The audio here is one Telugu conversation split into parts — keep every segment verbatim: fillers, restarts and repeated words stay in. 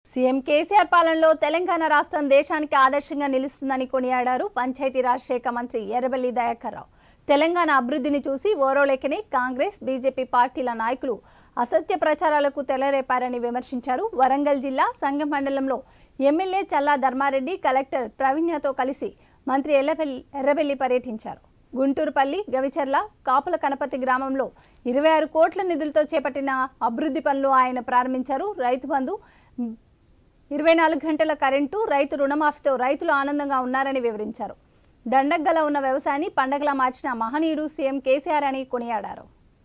సీఎం కేసీఆర్ పాలనలో తెలంగాణ రాష్ట్రం దేశానికి ఆదర్శంగా నిలుస్తుందని కొనియాడారు పంచాయతీరాజ్ శాఖ మంత్రి ఎర్రబెల్లి దయాకర్ రావు. తెలంగాణ అభివృద్ధిని చూసి ఓరోలేకనే కాంగ్రెస్, బీజేపీ పార్టీల నాయకులు అసత్య ప్రచారాలకు తెలరేపారని విమర్శించారు. వరంగల్ జిల్లా సంగం మండలంలో ఎమ్మెల్యే చల్లా ధర్మారెడ్డి, కలెక్టర్ ప్రవీణ్యతో కలిసి మంత్రి ఎర్రబెల్లి పర్యటించారు. గుంటూరుపల్లి, గవిచర్ల, కాపుల కనపతి గ్రామంలో ఇరవై ఆరు కోట్ల నిధులతో చేపట్టిన అభివృద్ధి పనులు ఆయన ప్రారంభించారు. రైతు బంధు, ఇరవై నాలుగు గంటల కరెంటు, రైతు రుణమాఫీతో రైతులు ఆనందంగా ఉన్నారని వివరించారు. దండగ్గల ఉన్న వ్యవసాయాన్ని పండగలా మార్చిన మహనీయుడు సీఎం కేసీఆర్ అని కొనియాడారు.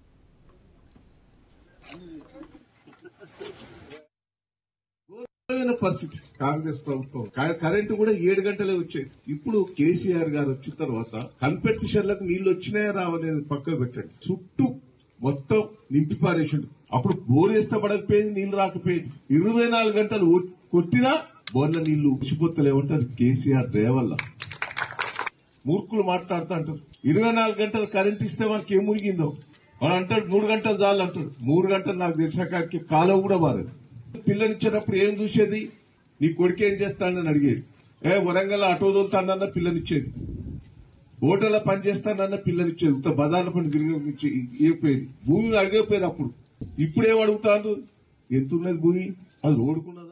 పరిస్థితి కాంగ్రెస్ ప్రభుత్వం కరెంటు కూడా ఏడు గంటలే వచ్చేది. ఇప్పుడు కేసీఆర్ గారు వచ్చిన తర్వాత కన్పెట్టి చెర్లకు నీళ్లు వచ్చినాయా రావనేది పక్కకు పెట్టండి, చుట్టూ మొత్తం నింపి పారేసాడు. అప్పుడు బోరేస్తే పడకపోయేది, నీళ్లు రాకపోయేది. ఇరవై నాలుగు గంటలు కొట్టినా బోర్ల నీళ్లు ఉచిపోతలేమంటారు కేసీఆర్ దయవల్ల. మూర్ఖులు మాట్లాడుతూ అంటారు ఇరవై నాలుగు గంటలు కరెంట్ ఇస్తే వాళ్ళకి ఏం మురిగిందో. వాళ్ళు అంటాడు మూడు గంటలు చాలు అంటాడు. మూడు గంటలు నాకు తెలిసిన కాడికి కాలం కూడా మారదు. పిల్లనిచ్చేటప్పుడు ఏం చూసేది, నీ కొడుకు ఏం చేస్తానని అడిగేది. ఏ వరంగల్ ఆటో తోలుతానన్న పిల్లనిచ్చేది, హోటల్లో పని చేస్తానన్న పిల్లనిచ్చేది. ఇంత బజార్ల పని తిరిగి ఇవ్వకపోయేది, భూమి అడిగిపోయేది. అప్పుడు ఇప్పుడేం అడుగుతాను, ఎంత ఉన్నది భూమి, అది ఓడుకున్నా